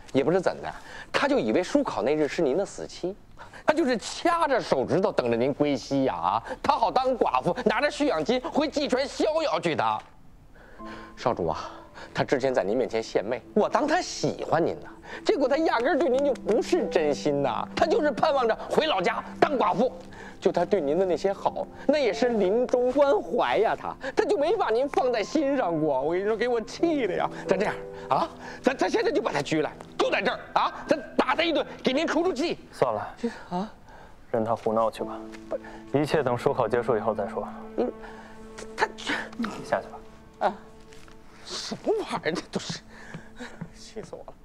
也不知怎的，他就以为书考那日是您的死期，他就是掐着手指头等着您归西呀！啊，他好当寡妇，拿着蓄养金回济川逍遥去的。少主啊，他之前在您面前献媚，我当他喜欢您呢，结果他压根对您就不是真心呐，他就是盼望着回老家当寡妇。就他对您的那些好，那也是临终关怀呀，他就没把您放在心上过。我跟你说，给我气的呀！咱这样啊，咱现在就把他拘来，就在这儿啊，咱打他一顿，给您出气。 算了啊，任他胡闹去吧，一切等书考结束以后再说。 他下去吧。 啊，什么玩意儿？这都是，气死我了！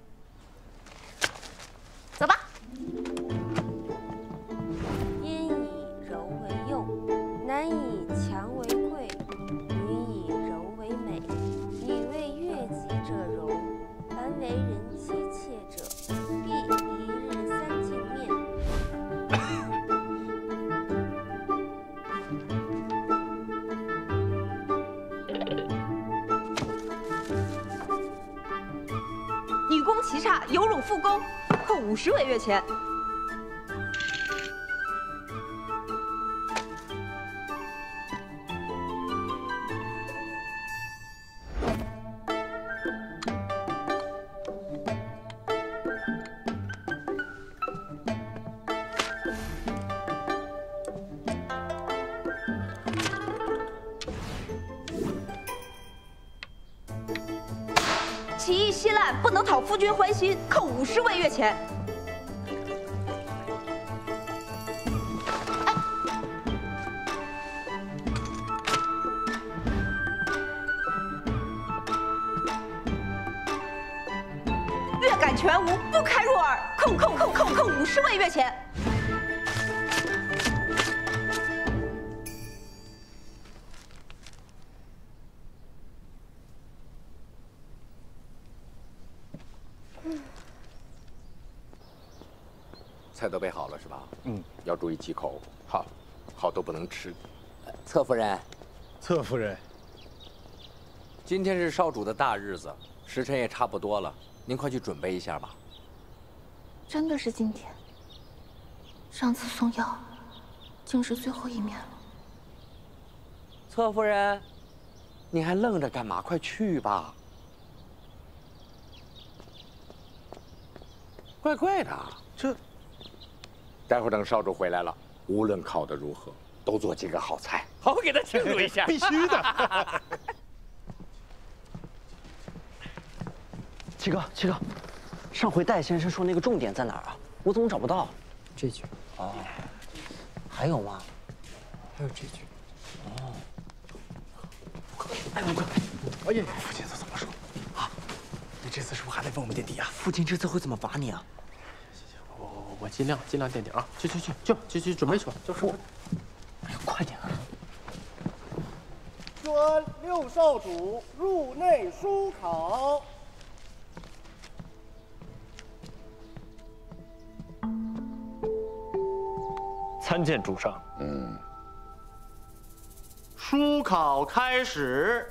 走吧。阴以柔为用，男以强为贵，女以柔为美。女为悦己者容，凡为人妻妾者，必一日三镜面。 女工棋差，有辱复工，扣50为月钱。棋艺稀烂，不能讨夫君欢心，扣50为月钱。月感全无，不堪入耳，扣50为月钱。 菜都备好了是吧？嗯，要注意忌口。好，好多不能吃。 侧夫人， 侧夫人， 今天是少主的大日子，时辰也差不多了，您快去准备一下吧。 真的是今天？上次送药，竟是最后一面了。 侧夫人，你还愣着干嘛？快去吧。怪怪的，这。待会儿等少主回来了，无论考得如何，都做几个好菜，好好给他庆祝一下。 必须的。 七哥，上回戴先生说那个重点在哪儿啊？我怎么找不到？ 这句。 哦，还有吗？ 还有这句。 哦。 哎，五哥，哎呀，父亲这怎么说？啊，你这次是不是还得问我们垫底啊？ 父亲这次会怎么罚你啊？ 我尽量垫底啊！去，准备去吧。就是我， 哎呀，快点啊！ 宣六少主入内书考。 参见主上。 书考开始。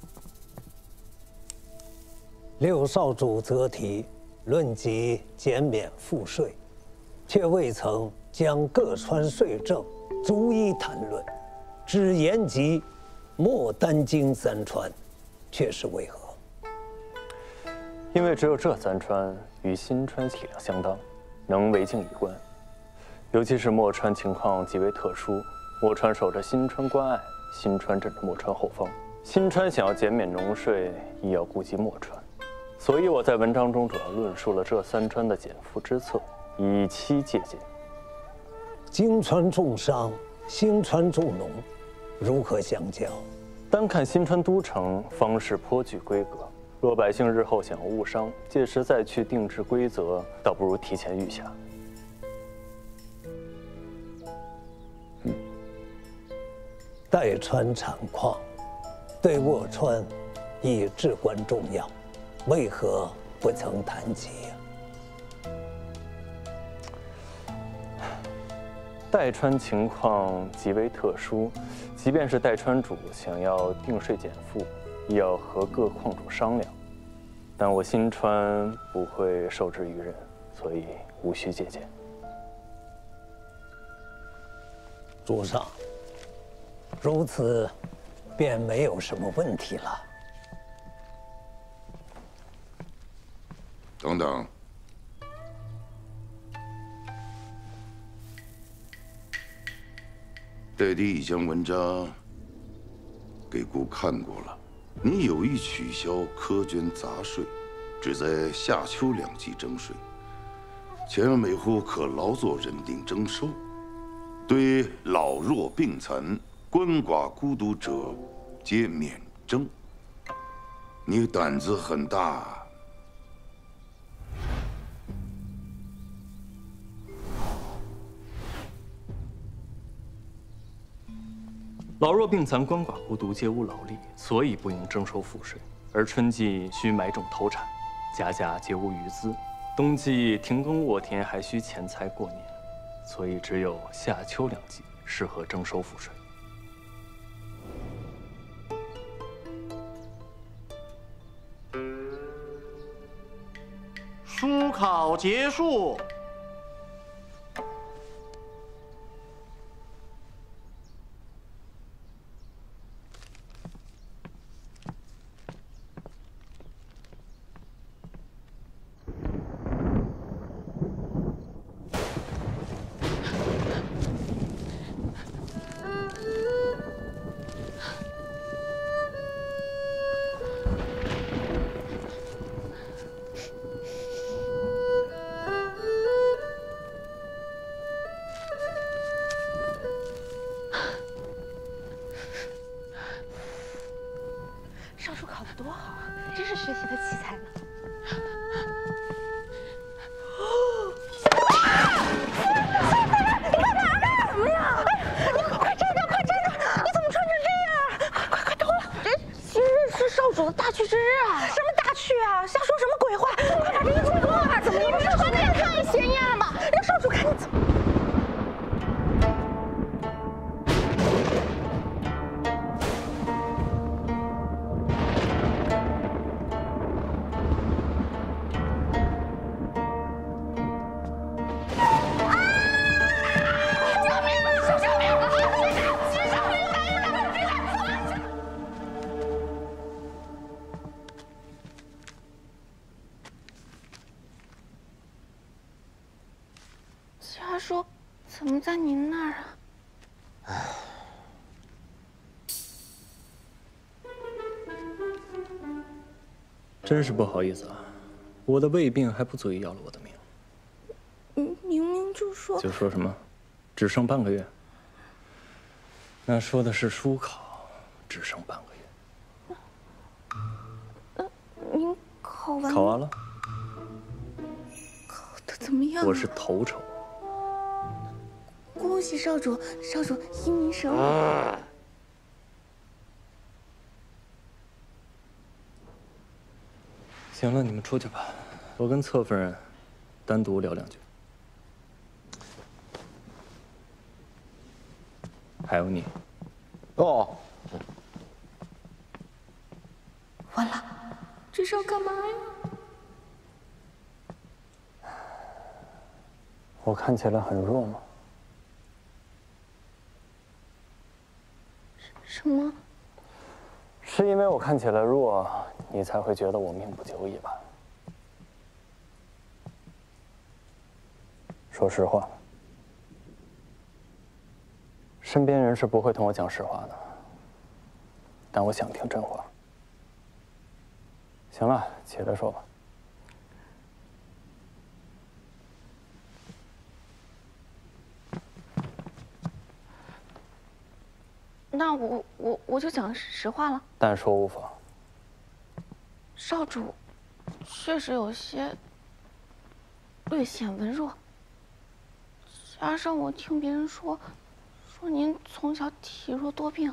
六少主择题，论及减免赋税。却未曾将各川税政逐一谈论，只言及莫丹京3川，却是为何？ 因为只有这3川与新川体量相当，能为境以观。尤其是墨川情况极为特殊，墨川守着新川关隘，新川镇着墨川后方。新川想要减免农税，亦要顾及墨川，所以我在文章中主要论述了这3川的减赋之策。以期借鉴。 京川重商，新川重农，如何相较？ 单看新川都城方式颇具规格，若百姓日后想要务商，届时再去定制规则，倒不如提前预下。 代川产矿对沃川亦至关重要，为何不曾谈及呀？ 代川情况极为特殊，即便是代川主想要定税减赋，也要和各矿主商量。 但我新川不会受制于人，所以无需借鉴。 主上，如此便没有什么问题了。 等等，爹地已将文章给姑看过了。你有意取消苛捐杂税，只在夏秋2季征税，且每户可劳作人定征收。对老弱病残、鳏寡孤独者，皆免征。你胆子很大。 老弱病残、鳏寡孤独皆无劳力，所以不应征收赋税。而春季需买种投产，家家皆无余资；冬季停耕沃田，还需钱财过年，所以只有夏秋2季适合征收赋税。 书考结束。 少主考得多好啊，真是学习的奇才呢。你干嘛呢？怎么样？你快站住！快站住！你怎么穿成这样？快脱了！这今日是少主的大去之日啊！什么大去啊？瞎说什么鬼话！快把这衣服脱了！怎么你这穿的也太显眼了嘛！让少主看你怎么。家书怎么在您那儿啊？ 真是不好意思啊，我的胃病还不足以要了我的命。 明明就说什么，只剩半个月。那说的是书考，只剩半个月。 您考完？ 考完了。 考得怎么样？ 我是头筹。 恭喜少主，少主英明神武。 行了，你们出去吧，我跟侧夫人单独聊2句。还有你。 哦。 完了，这是要干嘛呀？ 我看起来很弱吗？ 什么？ 是因为我看起来弱，你才会觉得我命不久矣吧？说实话，身边人是不会同我讲实话的，但我想听真话。行了，起来说吧。 那我就讲实话了。 但说无妨。 少主确实有些略显文弱，加上我听别人说您从小体弱多病，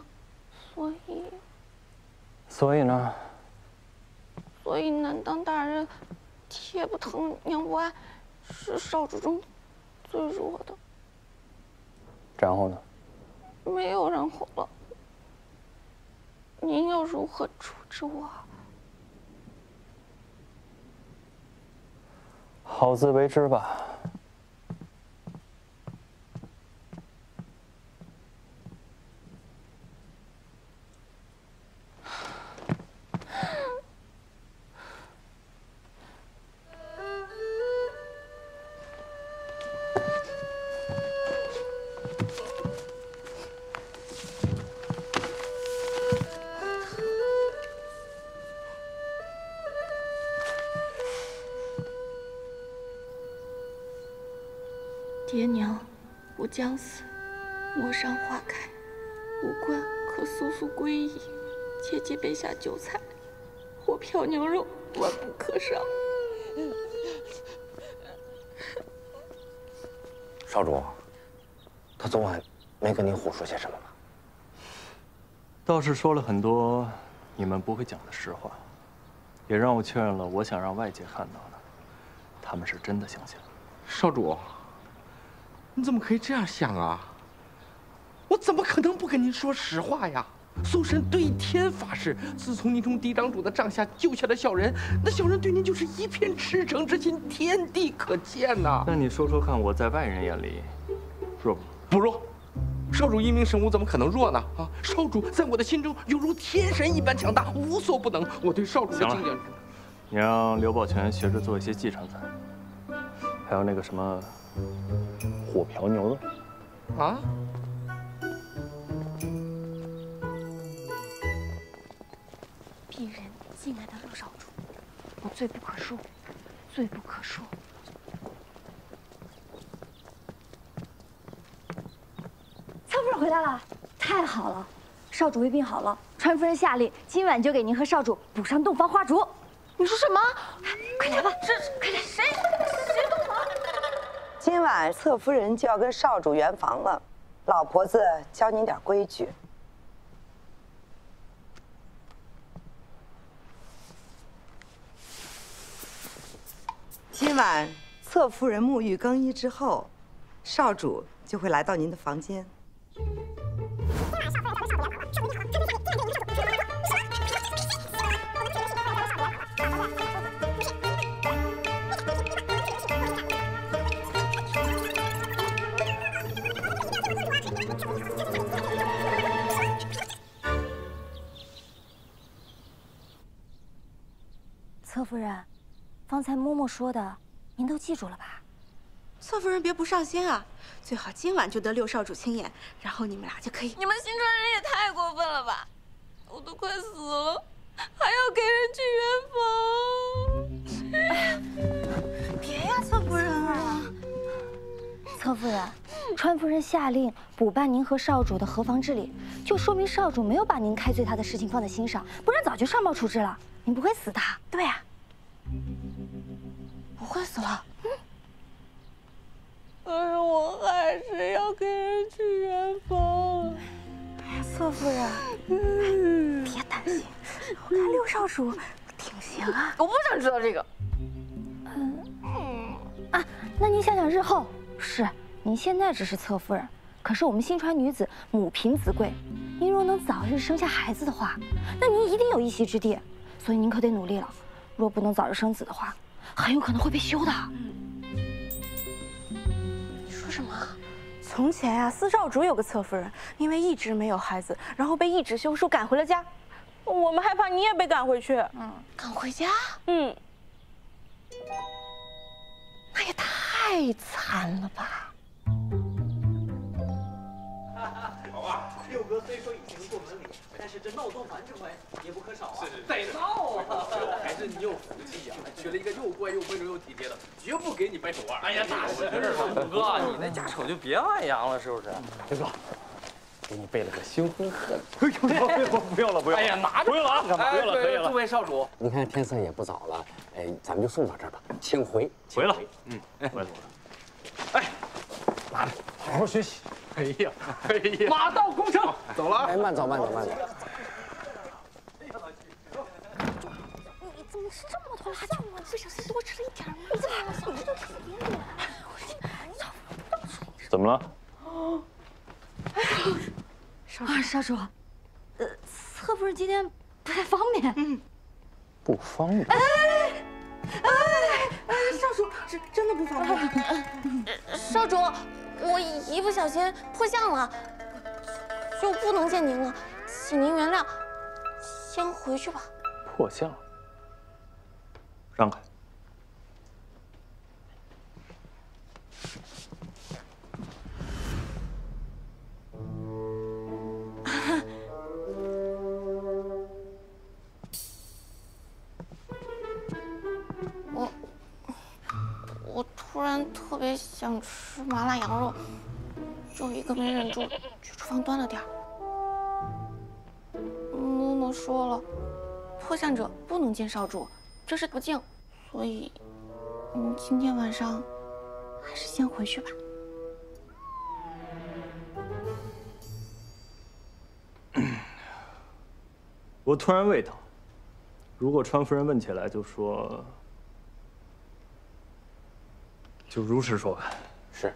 所以呢？ 所以男当大人，爹不疼娘不爱，是少主中最弱的。 然后呢？ 没有然后了。您要如何处置我？ 好自为之吧。 爹娘不将死，陌上花开，无关可速速归矣。切忌备下酒菜，火瓢牛肉万不可少。 少主，他昨晚没跟您胡说些什么吗？ 倒是说了很多你们不会讲的实话，也让我确认了我想让外界看到的，他们是真的相信了。 少主。 你怎么可以这样想啊？我怎么可能不跟您说实话呀？宋神对天发誓，自从您从嫡长主的帐下救下了小人，那小人对您就是一片赤诚之心，天地可见呐。 那你说说看，我在外人眼里弱不？ 不弱。少主英明神武，怎么可能弱呢？啊，少主在我的心中犹如天神一般强大，无所不能。我对少主的敬仰。 你让刘宝全学着做一些继承菜，还有那个什么。 火瓢牛肉， 啊！ 鄙人敬爱的乐少主，我罪不可恕，罪不可恕。 曹夫人回来了，太好了！少主胃病好了，川夫人下令今晚就给您和少主补上洞房花烛。 你说什么？ 快来吧， 快来，谁洞房？ 今晚侧夫人就要跟少主圆房了，老婆子教您点规矩。今晚侧夫人沐浴更衣之后，少主就会来到您的房间。 侧夫人，方才嬷嬷说的，您都记住了吧？ 侧夫人别不上心啊，最好今晚就得六少主亲眼，然后你们俩就可以。 你们新川人也太过分了吧！我都快死了，还要给人去圆房。 别呀，侧夫人啊！ 侧夫人，川夫人下令补办您和少主的合房之礼，就说明少主没有把您开罪他的事情放在心上，不然早就上报处置了。您不会死的。 对呀。 不会死了， 可是我还是要给人去圆房。 哎呀，侧夫人，别担心，我看六少主挺行啊。 我不想知道这个。 那您想想日后，是您现在只是侧夫人，可是我们新川女子母凭子贵，您若能早日生下孩子的话，那您一定有一席之地。所以您可得努力了，若不能早日生子的话。 很有可能会被休的。 你说什么？从前呀，四少主有个侧夫人，因为一直没有孩子，然后被一纸休书赶回了家。我们害怕你也被赶回去。 赶回家？ 那也太惨了吧！ 好啊，六哥虽说已经过门礼，但是这闹洞房之回也不可少啊。 是得闹啊！还是你有福气呀，娶了一个又乖又温柔又体贴的，绝不给你掰手腕。哎呀，那是五哥，你那家丑就别外扬了，是不是？ 刘哥，给你备了个新婚贺礼。 不用了，不用了。 哎呀，拿着不用了啊，不用了，可以了。 诸位少主， 您看天色也不早了，咱们就送到这儿吧，请回。 回了， 回了。 哎， 拿着，好好学习。 哎呀，马到功成，走了。 慢走，慢走，慢走。 你怎么吃这么多辣椒？我不小心多吃了一点。你怎么小时就吃一点点？ 怎么了？ 少主，侧夫人今天不太方便。 不方便。 少主， 真的不方便。 少主，我一不小心破相了，就不能见您了，请您原谅。先回去吧。 破相？让开！ 我突然特别想吃麻辣羊肉，就一个没忍住，去厨房端了点儿。嬷嬷说了，破相者不能见少主，这是不敬，所以你今天晚上还是先回去吧。 我突然胃疼，如果川夫人问起来，就说。 就如实说吧。 是。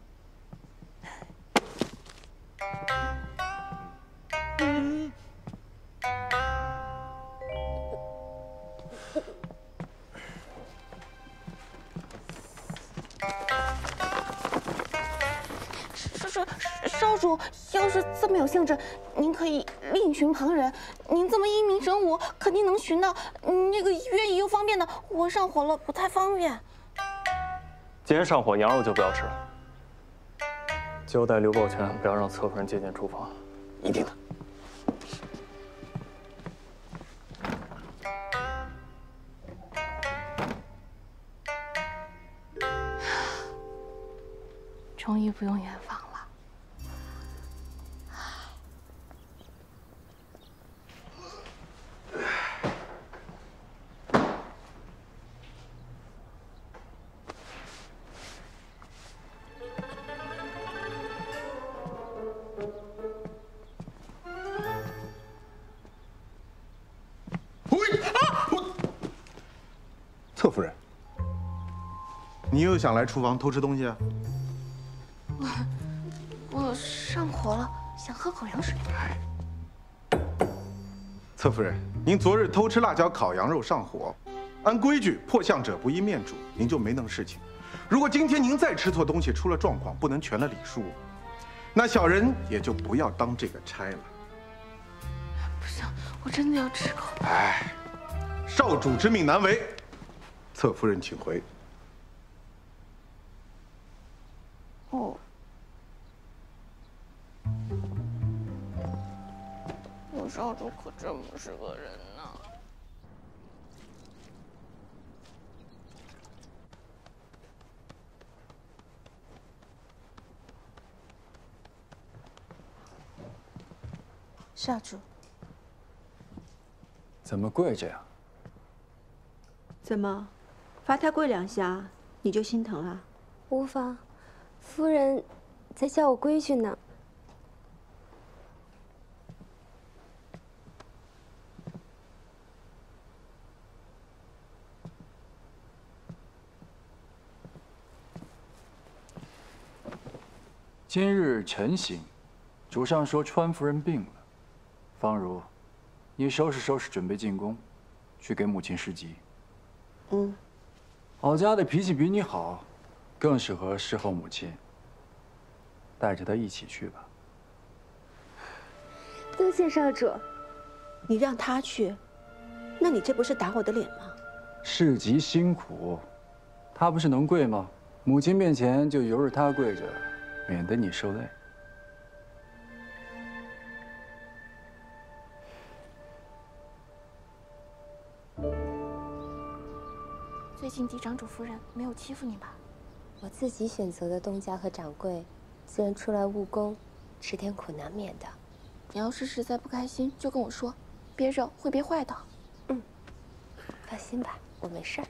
少主要是这么有兴致，您可以另寻旁人。您这么英明神武，肯定能寻到那个愿意又方便的。我上火了，不太方便。 既然上火，羊肉就不要吃了。交代刘抱全，不要让侧夫人接近厨房。 一定的。 终于不用圆房了。 侧夫人，你又想来厨房偷吃东西啊？ 我上火了，想喝口凉水。 侧夫人，您昨日偷吃辣椒烤羊肉上火，按规矩破相者不宜面主，您就没能侍寝。如果今天您再吃错东西出了状况，不能全了礼数，那小人也就不要当这个差了。 不行，我真的要吃口。 哎，少主之命难违。 侧夫人，请回。 哦，我少主可真不是个人呢。 少主， 怎么跪着呀？ 怎么？ 罚他跪2下，你就心疼啊？ 无妨，夫人在教我规矩呢。 今日晨醒，主上说川夫人病了。方如，你收拾收拾，准备进宫，去给母亲侍疾。 嗯。 敖家的脾气比你好，更适合侍候母亲。带着她一起去吧。 多谢少主。你让他去，那你这不是打我的脸吗？ 侍疾辛苦，她不是能跪吗？母亲面前就由着她跪着，免得你受累。 最近嫡长主夫人没有欺负你吧？ 我自己选择的东家和掌柜，虽然出来务工，吃点苦难免的。 你要是实在不开心，就跟我说，憋着会憋坏的。 嗯，放心吧，我没事儿。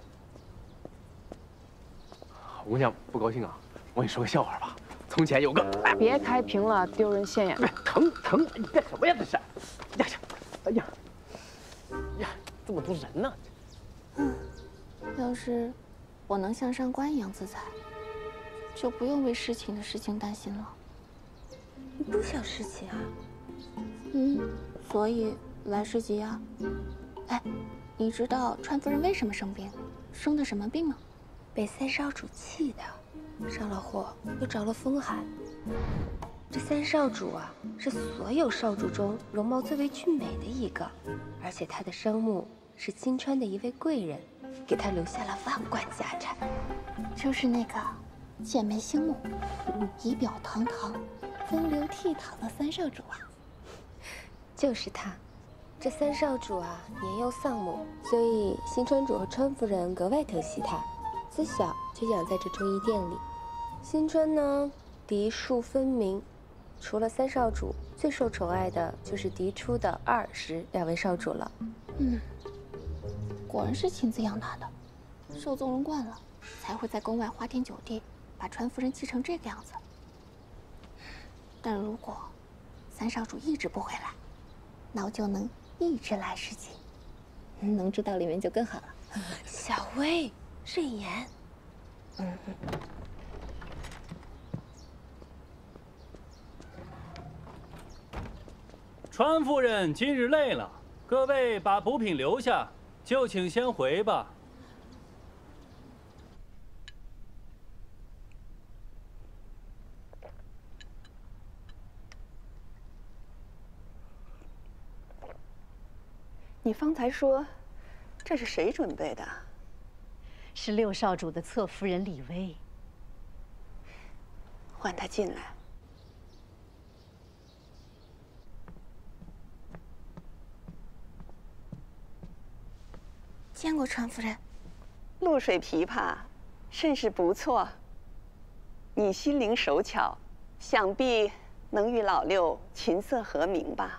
吴娘不高兴啊，我给你说个笑话吧。从前有个…… 别开屏了，丢人现眼。 疼，你干什么呀？这是！哎呀，这么多人呢。 要是我能像上官一样自在，就不用为侍寝的事情担心了。 你不想侍寝啊？ 所以来侍疾啊。哎，你知道川夫人为什么生病，生的什么病吗？ 被三少主气的，上了火又着了风寒。这三少主啊，是所有少主中容貌最为俊美的一个，而且他的生母是金川的一位贵人，给他留下了万贯家产。 就是那个剑眉星目、仪表堂堂、风流倜傥的三少主啊。 就是他。这三少主啊，年幼丧母，所以新川主和川夫人格外疼惜他，自小就养在这中医店里。新川呢，嫡庶分明，除了三少主，最受宠爱的就是嫡出的二十两位少主了。 果然是亲自养大的，受纵容惯了，才会在宫外花天酒地，把川夫人气成这个样子。但如果三少主一直不回来，那我就能一直来侍寝，能住到里面就更好了。 小薇，慎言。 川夫人今日累了，各位把补品留下，就请先回吧。 你方才说，这是谁准备的？ 是六少主的侧夫人李薇。 唤她进来。 见过川夫人。 露水琵琶，甚是不错。你心灵手巧，想必能与老六琴瑟和鸣吧？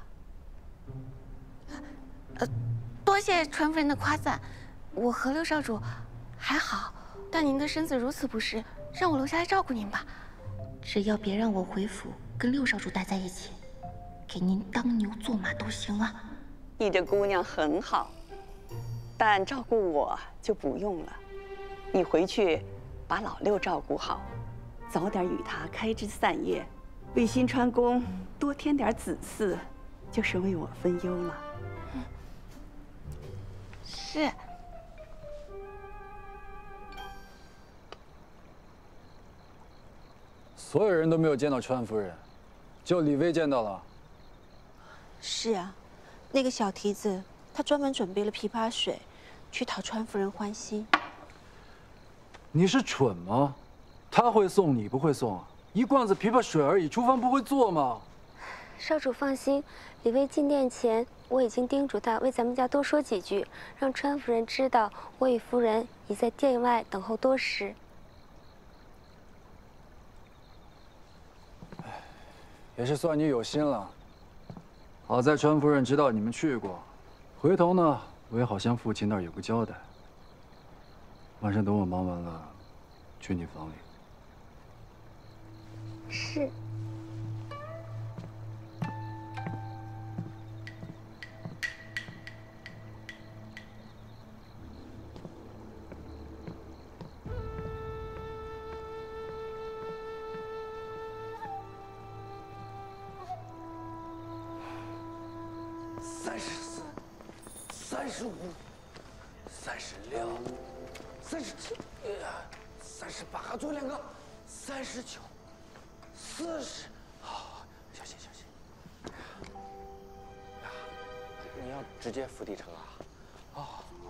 多谢川夫人的夸赞，我和六少主还好，但您的身子如此不适，让我留下来照顾您吧。只要别让我回府跟六少主待在一起，给您当牛做马都行啊。 你这姑娘很好，但照顾我就不用了。你回去把老六照顾好，早点与他开枝散叶，为新川宫多添点子嗣，就是为我分忧了。 是。 所有人都没有见到川夫人，就李薇见到了。 是啊，那个小蹄子，他专门准备了枇杷水，去讨川夫人欢心。 你是蠢吗？他会送，你不会送啊？一罐子枇杷水而已，厨房不会做吗？ 少主放心，李薇进殿前，我已经叮嘱她为咱们家多说几句，让川夫人知道我与夫人已在殿外等候多时。 也是算你有心了。好在川夫人知道你们去过，回头呢，我也好向父亲那儿有个交代。晚上等我忙完了，去你房里。 是。 35、36、37、38，最后2个39、40。好，小心小心。你要直接伏地撑啊！哦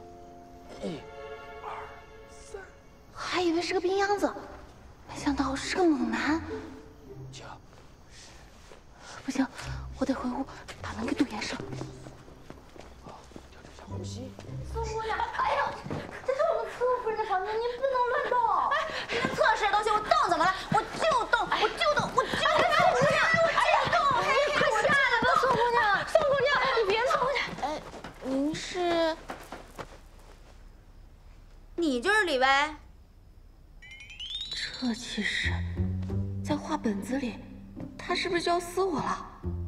，1、2、3。 还以为是个冰秧子，没想到是个猛男。 9、10。 不行，我得回屋把门给杜严实。 呼吸。 宋姑娘，哎呦，这是我们侧夫人的房间，您不能乱动。哎，您侧室的东西我动怎么了？我就动，我就动，我就动。宋姑娘，我就动。哎，快下来吧，宋姑娘，宋姑娘，你别动。哎，您是？ 你就是李薇？ 这气势，在画本子里，他是不是就要撕我了？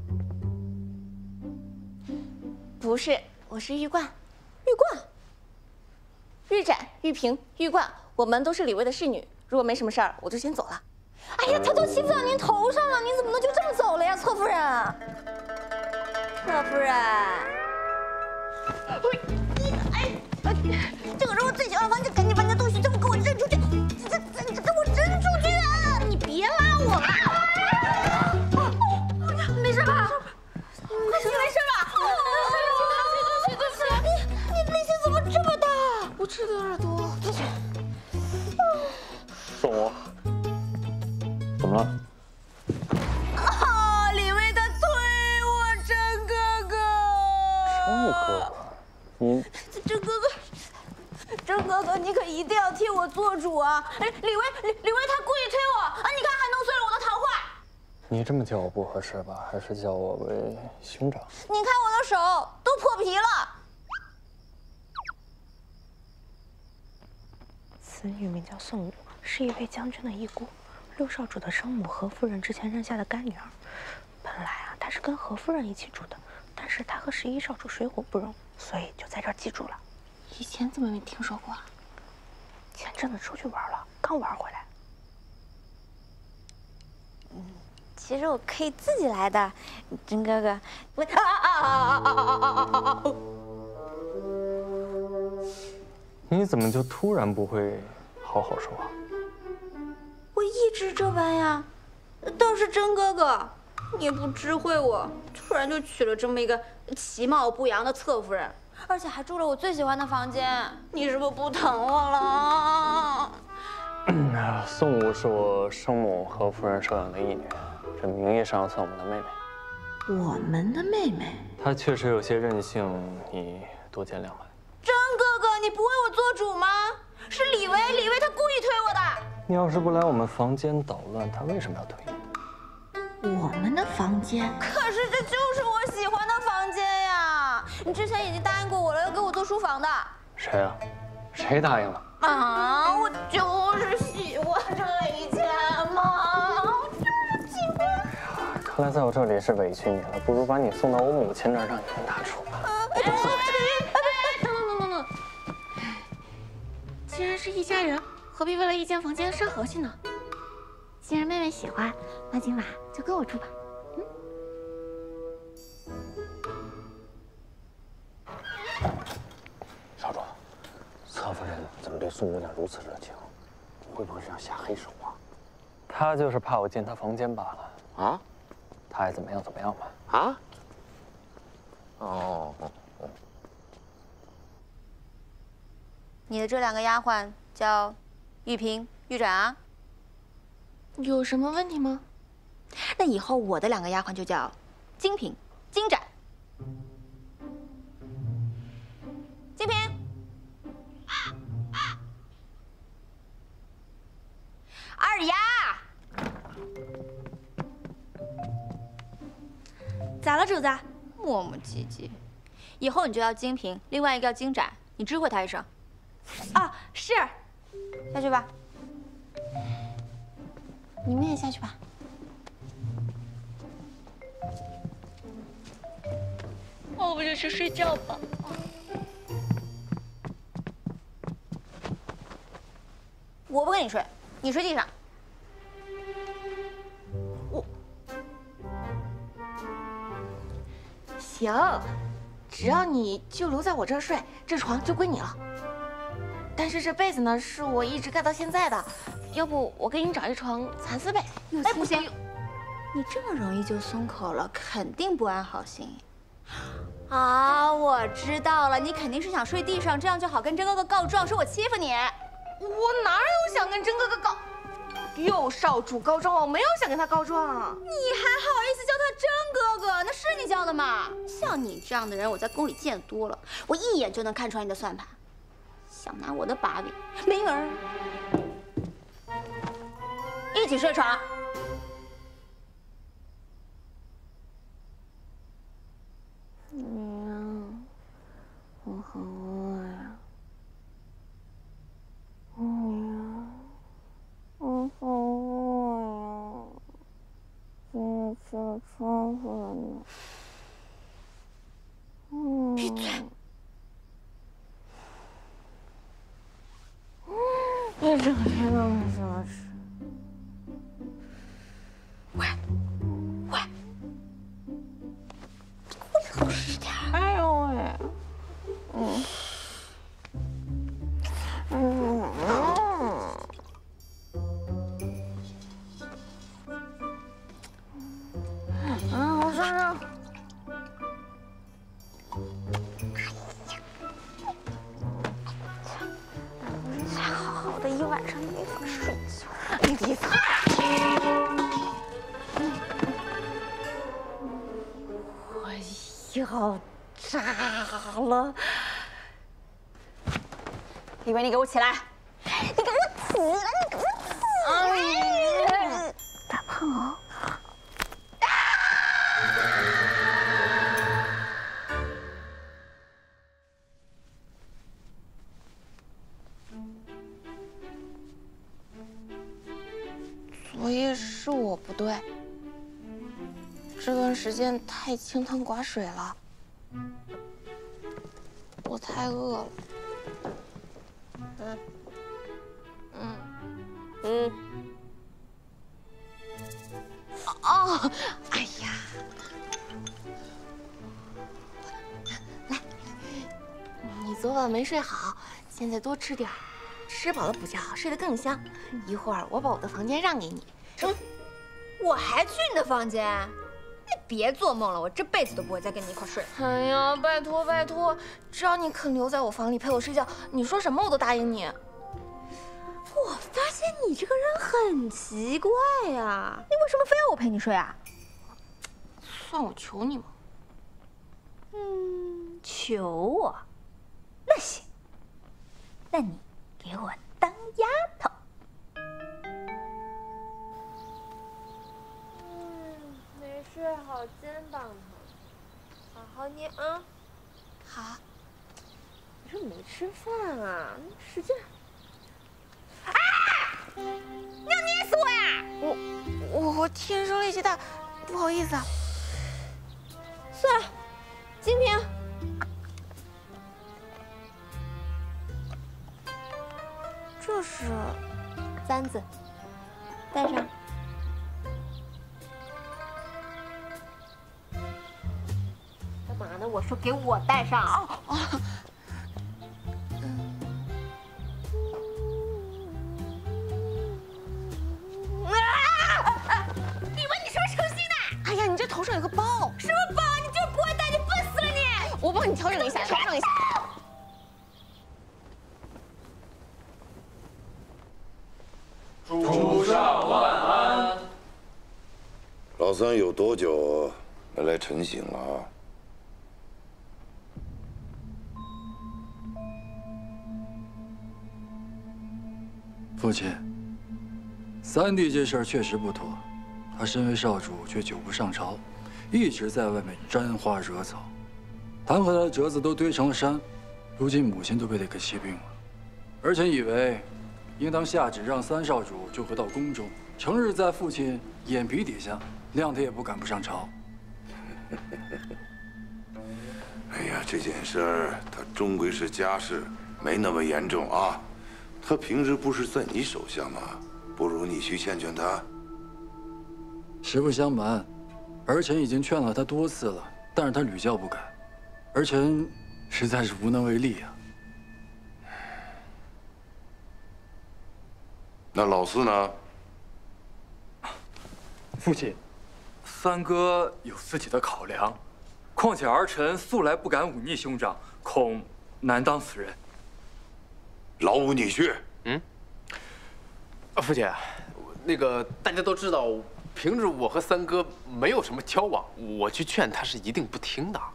不是。我是玉冠，玉冠，玉盏、玉萍、玉冠，我们都是李薇的侍女。如果没什么事儿，我就先走了。哎呀，他都欺负到您头上了，您怎么能就这么走了呀，侧夫人？ 侧夫人， 这个时候最喜欢房，就赶紧把你的东西这么给我扔出去！给我扔出去啊！你别拉我！没事吧？快醒，没事吧？对不起，你力气怎么这么大？我吃的有点多。 宋武，怎么了？ 啊！李薇他推我，真哥哥。 真哥哥，你真哥哥，你可一定要替我做主啊！李薇他故意推我啊！你看还弄碎了我的桃花。 你这么叫我不合适吧？还是叫我为兄长？ 你看我的手都破皮了。 此女名叫宋武，是一位将军的义姑，六少主的生母何夫人之前认下的干女儿。本来啊，她是跟何夫人一起住的，但是她和11少主水火不容，所以就在这儿寄住了。 以前怎么没听说过啊？ 前阵子出去玩了，刚玩回来。 其实我可以自己来的，真哥哥。我你怎么就突然不会好好说话？ 我一直这般呀，倒是真哥哥，你也不知会我，突然就娶了这么一个其貌不扬的侧夫人，而且还住了我最喜欢的房间，你是不是不疼我了？ 宋武是我生母何夫人收养的义女，这名义上算我们的妹妹。 我们的妹妹， 她确实有些任性，你多见谅吧。 真哥哥，你不为我做主吗？是李薇她故意推我的。 你要是不来我们房间捣乱，她为什么要推你？ 我们的房间？可是这就是我喜欢的房间呀！你之前已经答应过我了，要给我做书房的。 谁啊？谁答应了？ 啊！我就是喜欢这一间嘛，我就是喜欢。 看来在我这里是委屈你了，不如把你送到我母亲那儿，让你们大处吧。 等， 既然是一家人，何必为了一间房间伤和气呢？既然妹妹喜欢，那今晚就跟我住吧。 少主，侧夫人怎么对宋姑娘如此热情？会不会是要下黑手啊？ 她就是怕我进她房间罢了。 啊？ 她爱怎么样怎么样吧。 啊？哦。 你的这2个丫鬟叫玉萍、玉盏啊？ 有什么问题吗？ 那以后我的2个丫鬟就叫金萍、金盏。金萍，二丫，咋了，主子？磨磨唧唧。以后你就叫金萍，另外一个叫金盏，你知会她一声。啊，是。下去吧。 你们也下去吧。我们就去睡觉吧。 我不跟你睡，你睡地上。 行，只要你就留在我这儿睡，这床就归你了。但是这被子呢，是我一直盖到现在的，要不我给你找一床蚕丝被？ 哎，不行，你这么容易就松口了，肯定不安好心。啊，我知道了，你肯定是想睡地上，这样就好跟真哥哥告状，说我欺负你。 我哪有想跟真哥哥告？六少主告状，我没有想跟他告状。 你还好意思叫他真哥哥？那是你叫的吗？像你这样的人，我在宫里见多了，我一眼就能看穿你的算盘。想拿我的把柄，没门儿！一起睡床。 娘，我好饿呀。娘，我好饿呀。今天吃了川夫人呢。闭嘴！你整天都没什么吃。 喂，老实点。 哎呦喂！ 好炸了！ 李维，你给我起来！你给我起来！你给我起来！ 大胖哦。 昨夜是我不对，这段时间太清汤寡水了，我太饿了。哦，哎呀，来，你昨晚没睡好，现在多吃点儿。 吃饱了补觉，睡得更香。一会儿我把我的房间让给你。 我还去你的房间？你别做梦了，我这辈子都不会再跟你一块睡。 哎呀，拜托拜托，只要你肯留在我房里陪我睡觉，你说什么我都答应你。 我发现你这个人很奇怪呀，你为什么非要我陪你睡啊？ 算我求你吗？ 求我？那行，那你。 给我当丫头。 没睡好，肩膀疼，好好捏啊。 好。 你这没吃饭啊？使劲！ 啊！你要捏死我呀！ 我天生力气大，不好意思啊。 算了，金平。 这是簪子，戴上。干嘛呢？我说给我戴上。哦。 你以为你是不是诚心的？哎呀，你这头上有个包。 什么包？你就是不会戴，你笨死了你！ 我帮你调整一下，调整一下。 主上万安。 老三有多久没来晨省了啊？ 父亲，三弟这事儿确实不妥，他身为少主却久不上朝，一直在外面沾花惹草，弹回来的折子都堆成了山，如今母亲都被他给气病了。儿臣以为。 应当下旨让三少主就回到宫中，成日在父亲眼皮底下，那样他也不敢不上朝。 哎呀，这件事儿他终归是家事，没那么严重啊。他平时不是在你手下吗？不如你去劝劝他。 实不相瞒，儿臣已经劝了他多次了，但是他屡教不改，儿臣实在是无能为力啊。 那老四呢？ 父亲，三哥有自己的考量，况且儿臣素来不敢忤逆兄长，恐难当此人。 老五，你去。 父亲，那个大家都知道，平日我和三哥没有什么交往，我去劝他是一定不听的。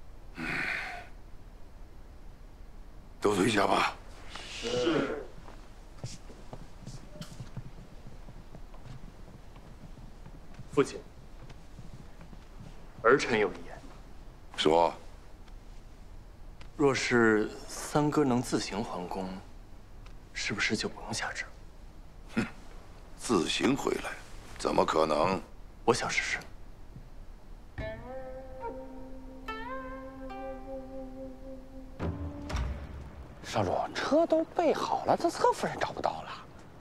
都退下吧。 是。 父亲，儿臣有一言。 说。 若是三哥能自行还宫，是不是就不用下旨？ 哼，自行回来，怎么可能？ 我想试试。 少主，车都备好了，这侧夫人找不到了。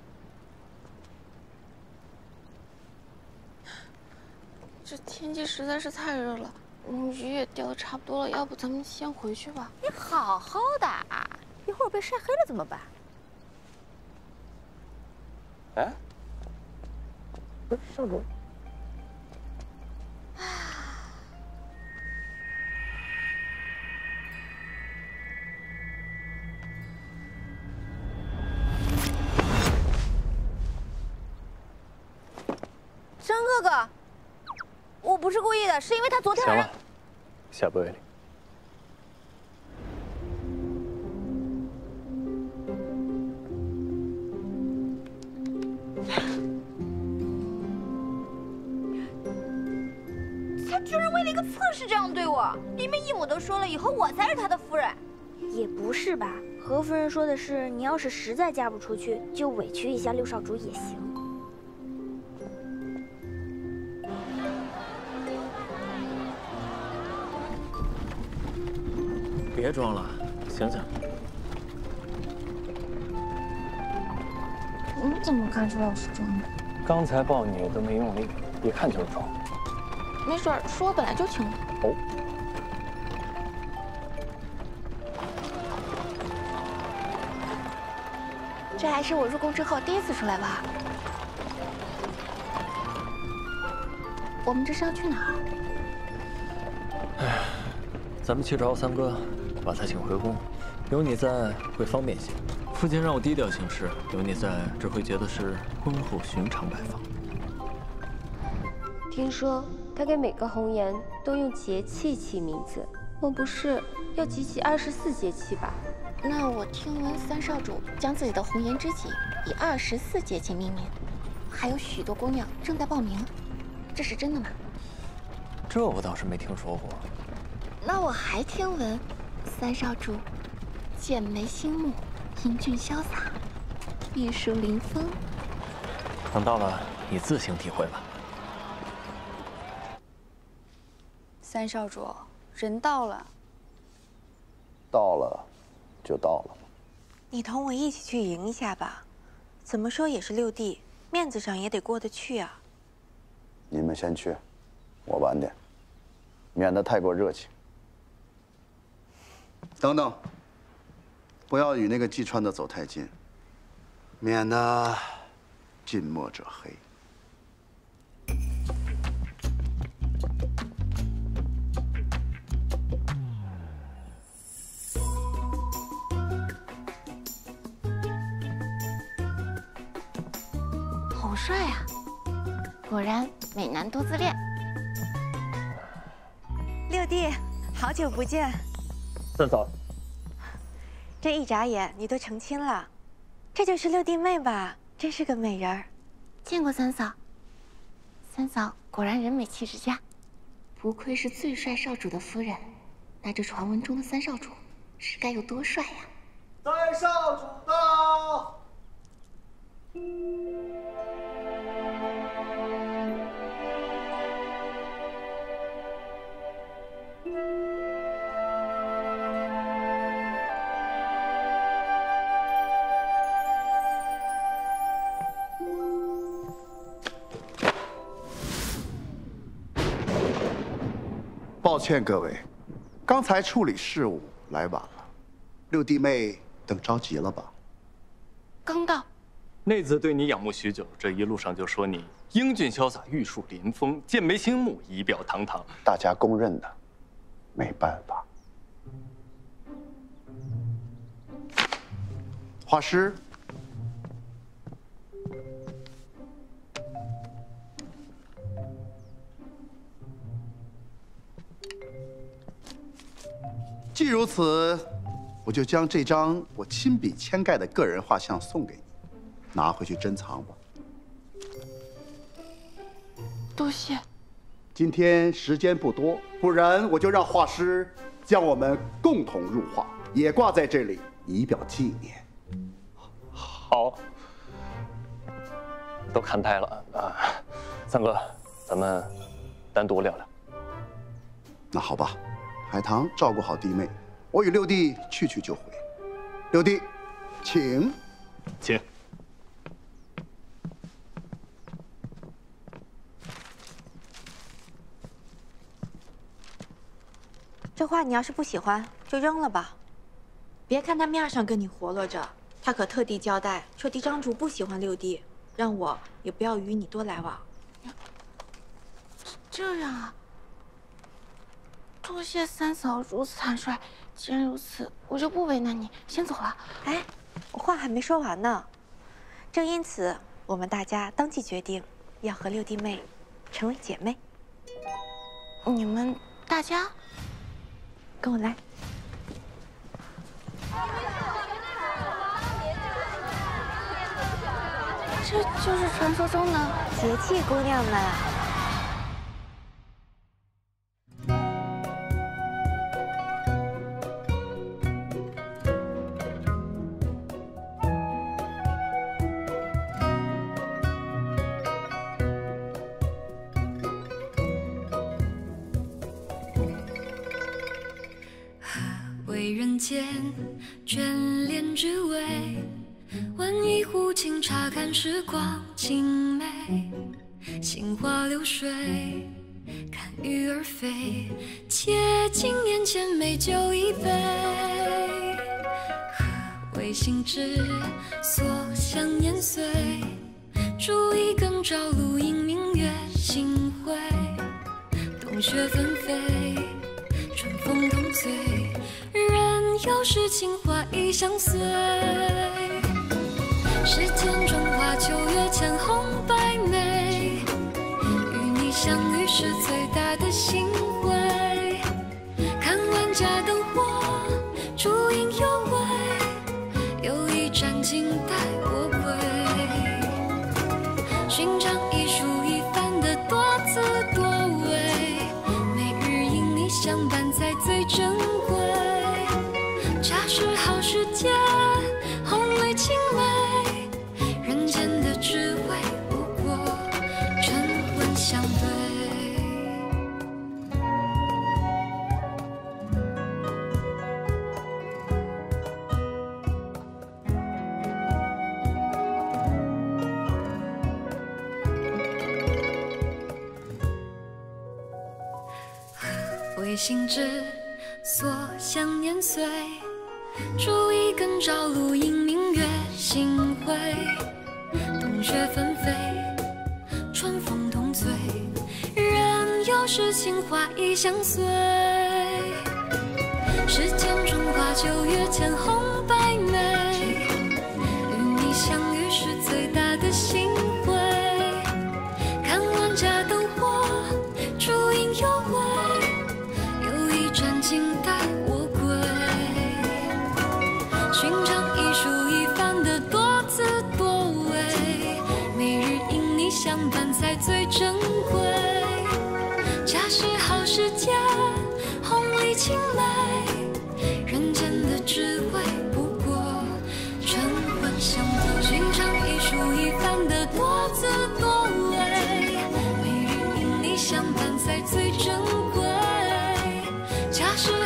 这天气实在是太热了，鱼也钓得差不多了，要不咱们先回去吧？ 你好好打，一会儿被晒黑了怎么办？ 哎，不是少主。 张哥哥。 我不是故意的，是因为他昨天。 行了，下不为例。 他居然为了一个侧室这样对我！李美义我都说了，以后我才是他的夫人。 也不是吧？何夫人说的是，你要是实在嫁不出去，就委屈一下六少主也行。 别装了，醒醒！ 你怎么看出来我是装的？ 刚才抱你都没用力，一看就是装。 没事儿，是我本来就轻。 哦。 这还是我入宫之后第一次出来玩。我们这是要去哪儿？ 哎，咱们去找我三哥，把他请回宫。有你在会方便些。父亲让我低调行事，有你在只会觉得是婚后寻常拜访。 听说他给每个红颜都用节气起名字，莫不是要集齐24节气吧？ 那我听闻三少主将自己的红颜知己以24节气命名，还有许多姑娘正在报名，这是真的吗？ 这我倒是没听说过。 那我还听闻，三少主剑眉星目，英俊潇洒，玉树临风。 等到了，你自行体会吧。 三少主，人到了。 到了。就到了。 你同我一起去迎一下吧，怎么说也是六弟，面子上也得过得去啊。 你们先去，我晚点，免得太过热情。等等，不要与那个季川的走太近，免得近墨者黑。 好帅啊！果然美男多自恋。 六弟，好久不见。 三嫂， 这一眨眼你都成亲了，这就是六弟妹吧？真是个美人儿。 见过三嫂。三嫂果然人美气质佳，不愧是最帅少主的夫人。那这传闻中的三少主是该有多帅呀？ 三少主到。 抱歉各位，刚才处理事务来晚了，六弟妹等着急了吧？ 刚到。 内子对你仰慕许久，这一路上就说你英俊潇洒、玉树临风、剑眉星目、仪表堂堂， 大家公认的，没办法。画师，既如此，我就将这张我亲笔签盖的个人画像送给你，拿回去珍藏吧。 多谢。 今天时间不多，不然我就让画师将我们共同入画，也挂在这里，以表纪念。 好，都看呆了啊！三哥，咱们单独聊聊。 那好吧，海棠照顾好弟妹，我与六弟去就回。六弟，请。 请。 这画你要是不喜欢，就扔了吧。别看他面上跟你活络着，他可特地交代说嫡长主不喜欢六弟，让我也不要与你多来往。 这样啊，多谢三嫂如此坦率。既然如此，我就不为难你，先走了。 哎，我话还没说完呢。正因此，我们大家当即决定要和六弟妹成为姐妹。 你们大家？ 跟我来。 这就是传说中的节气姑娘们。 为人间眷恋之味。温一壶清茶，看时光静美。杏花流水，看鱼儿飞。且尽眼前美酒一杯。何为心之所向年岁？煮一羹朝露映明月星辉。冬雪纷飞，春风同醉。人有时情话已相随。世间中华秋月千红百媚。与你相遇是最大的幸会。看万家灯火，烛影幽微。有一盏静待我归。寻常一书一番的多姿多味。每日因你相伴才最珍贵。恰是好时节，红绿青梅。人间的滋味，不过晨昏相对。何为心之所向年岁？煮一羹朝露映明月星辉。冬雪纷飞，春风同醉。人有时情话已相随。世间中华秋月千红百媚。与你相遇是最大的幸会。看万家灯火，烛影幽微。有一盏静待我归。寻常一书一番的多姿多味。每日因你相伴才最珍贵。恰是好时节，红丽青梅。人间的滋味，不过晨昏相对。寻常一书一番的多姿多味。每日因你相伴才最珍贵。恰是